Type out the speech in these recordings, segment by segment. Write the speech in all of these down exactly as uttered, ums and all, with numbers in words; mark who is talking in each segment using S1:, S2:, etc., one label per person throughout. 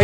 S1: Ahí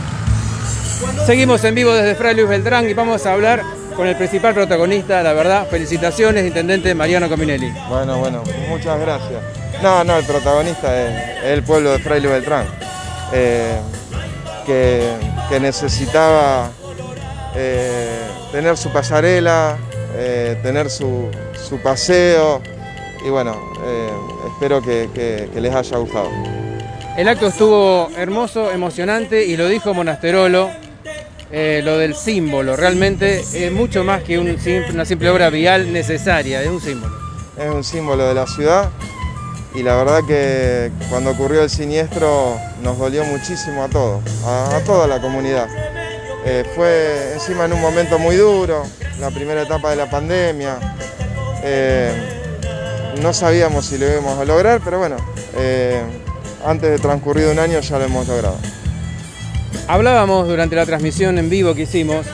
S1: está. Seguimos en vivo desde Fray Luis Beltrán y vamos a hablar con el principal protagonista, la verdad. Felicitaciones, intendente Mariano Cominelli.
S2: Bueno, bueno, muchas gracias. No, no, el protagonista es, es el pueblo de Fray Luis Beltrán, eh, que, que necesitaba eh, tener su pasarela, eh, tener su, su paseo y bueno, eh, espero que, que, que les haya gustado.
S1: El acto estuvo hermoso, emocionante y lo dijo Monasterolo, eh, lo del símbolo, realmente es mucho más que un, una simple obra vial necesaria, es un símbolo.
S2: Es un símbolo de la ciudad y la verdad que cuando ocurrió el siniestro nos dolió muchísimo a todos, a, a toda la comunidad. Eh, fue encima en un momento muy duro, la primera etapa de la pandemia, eh, no sabíamos si lo íbamos a lograr, pero bueno, eh, antes de transcurrido un año ya lo hemos logrado.
S1: Hablábamos durante la transmisión en vivo que hicimos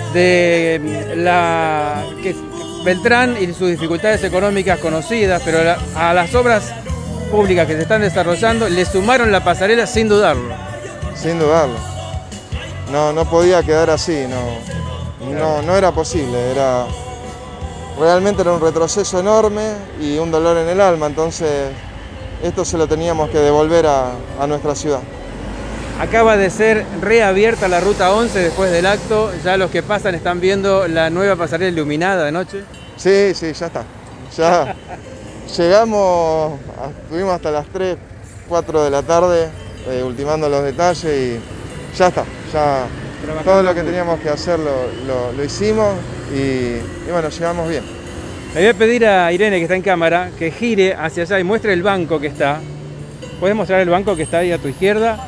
S1: de la que Beltrán y sus dificultades económicas conocidas, pero la, a las obras públicas que se están desarrollando le sumaron la pasarela sin dudarlo.
S2: Sin dudarlo. No, no podía quedar así, no, no, no era posible, era, realmente era un retroceso enorme y un dolor en el alma, entonces esto se lo teníamos que devolver a, a nuestra ciudad.
S1: Acaba de ser reabierta la ruta once después del acto, ya los que pasan están viendo la nueva pasarela iluminada de noche.
S2: Sí, sí, ya está. Ya llegamos, estuvimos hasta las tres, cuatro de la tarde eh, ultimando los detalles y ya está. Ya todo lo que teníamos que hacer lo, lo, lo hicimos y, y bueno, llegamos bien.
S1: Le voy a pedir a Irene, que está en cámara, que gire hacia allá y muestre el banco que está. ¿Puedes mostrar el banco que está ahí a tu izquierda?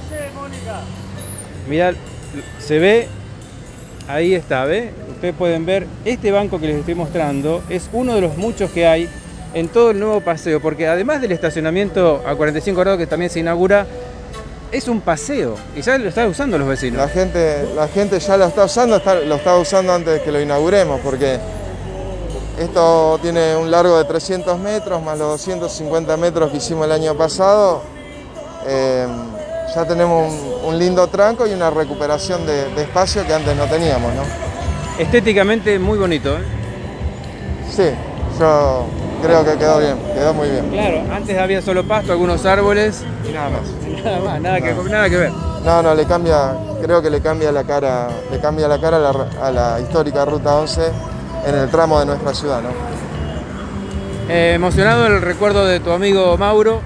S1: Mirá, se ve, ahí está, ¿ve? Ustedes pueden ver, este banco que les estoy mostrando es uno de los muchos que hay en todo el nuevo paseo, porque además del estacionamiento a cuarenta y cinco grados que también se inaugura, es un paseo y ya lo están usando los vecinos.
S2: La gente, la gente ya lo está usando, está, lo está usando antes de que lo inauguremos, porque esto tiene un largo de trescientos metros, más los doscientos cincuenta metros que hicimos el año pasado. Eh, ya tenemos un, un lindo tranco y una recuperación de, de espacio que antes no teníamos, ¿no?
S1: Estéticamente muy bonito, ¿eh?
S2: Sí, yo creo que quedó bien, quedó muy bien.
S1: Claro, antes había solo pasto, algunos árboles.
S2: Y nada más.
S1: Nada más, nada,
S2: nada.
S1: Que, nada que ver.
S2: No, no, le cambia, creo que le cambia la cara, le cambia la cara a la, a la histórica Ruta once en el tramo de nuestra ciudad, ¿no?
S1: Eh, emocionado el recuerdo de tu amigo Mauro.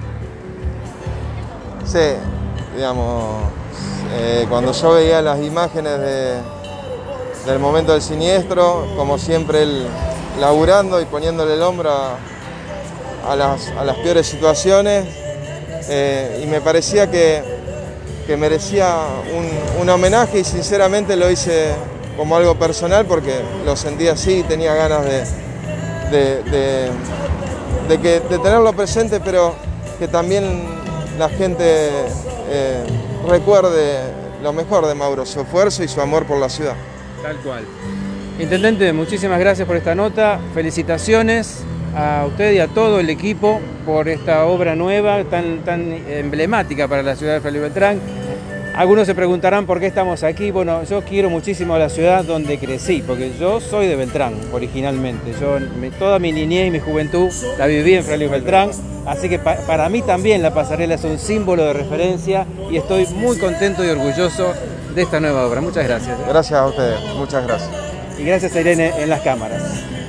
S2: Sí, digamos, eh, cuando yo veía las imágenes de, del momento del siniestro, como siempre él laburando y poniéndole el hombro a, a, las, a las peores situaciones, eh, y me parecía que, que merecía un, un homenaje y sinceramente lo hice como algo personal porque lo sentí así y tenía ganas de, de, de, de, que, de tenerlo presente, pero que también la gente eh, recuerde lo mejor de Mauro, su esfuerzo y su amor por la ciudad.
S1: Tal cual. Intendente, muchísimas gracias por esta nota, felicitaciones a usted y a todo el equipo por esta obra nueva tan, tan emblemática para la ciudad de Fray Luis Beltrán. Algunos se preguntarán por qué estamos aquí. Bueno, yo quiero muchísimo a la ciudad donde crecí, porque yo soy de Beltrán originalmente. Yo me, toda mi niñez y mi juventud la viví en Fray Luis Beltrán, así que pa, para mí también la pasarela es un símbolo de referencia y estoy muy contento y orgulloso de esta nueva obra. Muchas gracias.
S2: Gracias a ustedes, muchas gracias.
S1: Y gracias a Irene en las cámaras.